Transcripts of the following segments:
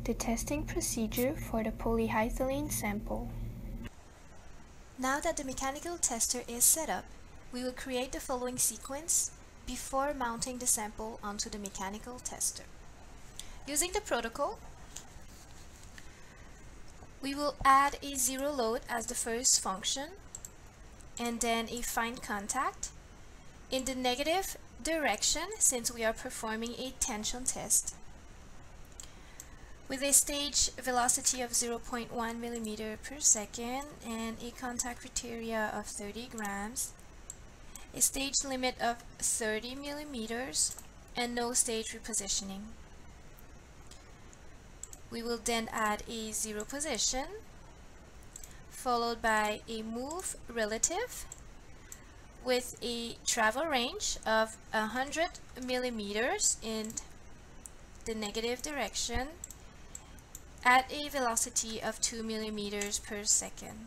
the testing procedure for the polyethylene sample. Now that the mechanical tester is set up, we will create the following sequence before mounting the sample onto the mechanical tester. Using the protocol, we will add a zero load as the first function and then a find contact in the negative direction since we are performing a tension test with a stage velocity of 0.1 millimeter per second and a contact criteria of 30 grams, a stage limit of 30 millimeters, and no stage repositioning. We will then add a zero position followed by a move relative with a travel range of 100 millimeters in the negative direction at a velocity of 2 millimeters per second.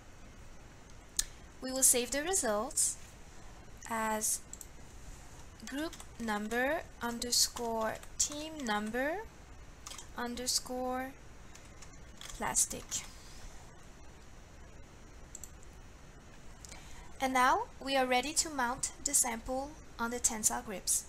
We will save the results as group number underscore team number underscore plastic. And now we are ready to mount the sample on the tensile grips.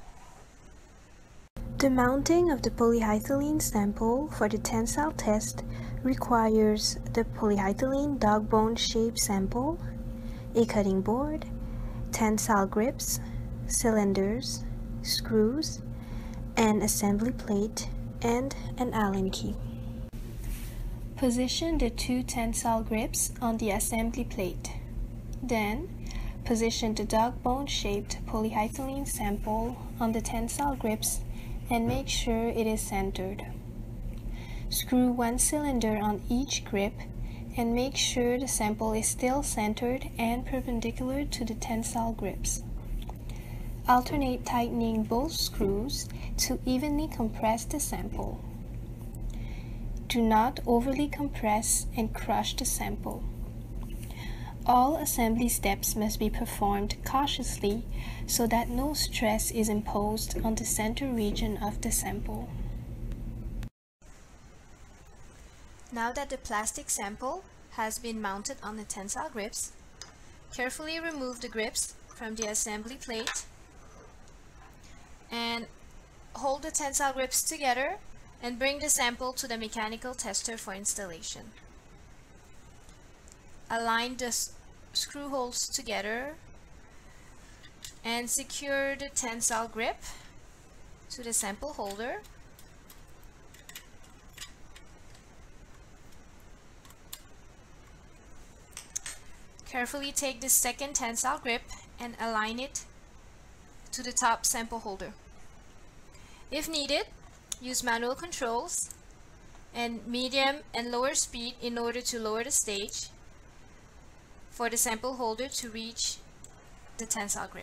The mounting of the polyethylene sample for the tensile test requires the polyethylene dogbone-shaped sample, a cutting board, tensile grips, cylinders, screws, an assembly plate, and an Allen key. Position the two tensile grips on the assembly plate. Then, position the dogbone-shaped polyethylene sample on the tensile grips and make sure it is centered. Screw one cylinder on each grip and make sure the sample is still centered and perpendicular to the tensile grips. Alternate tightening both screws to evenly compress the sample. Do not overly compress and crush the sample. All assembly steps must be performed cautiously so that no stress is imposed on the center region of the sample. Now that the plastic sample has been mounted on the tensile grips, carefully remove the grips from the assembly plate and hold the tensile grips together and bring the sample to the mechanical tester for installation. Align the screw holes together and secure the tensile grip to the sample holder. Carefully take the second tensile grip and align it to the top sample holder. If needed, use manual controls and medium and lower speed in order to lower the stage for the sample holder to reach the tensile grip.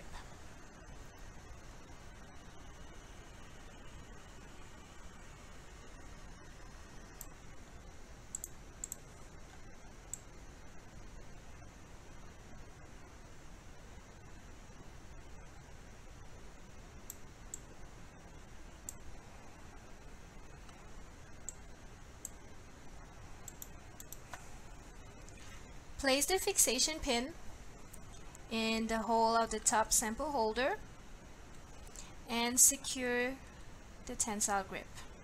Place the fixation pin in the hole of the top sample holder and secure the tensile grip.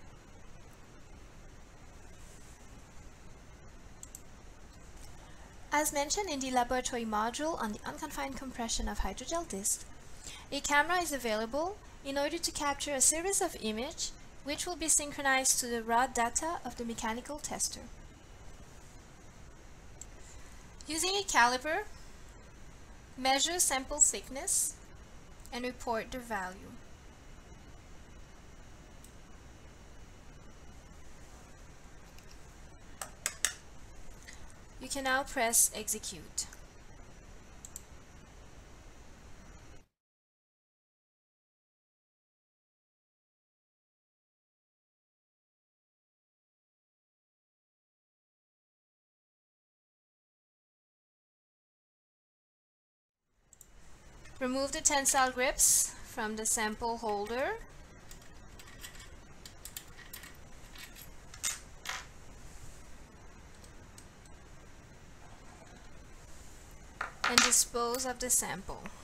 As mentioned in the laboratory module on the unconfined compression of hydrogel discs, a camera is available in order to capture a series of images which will be synchronized to the raw data of the mechanical tester. Using a caliper, measure sample thickness and report the value. You can now press execute. Remove the tensile grips from the sample holder and dispose of the sample.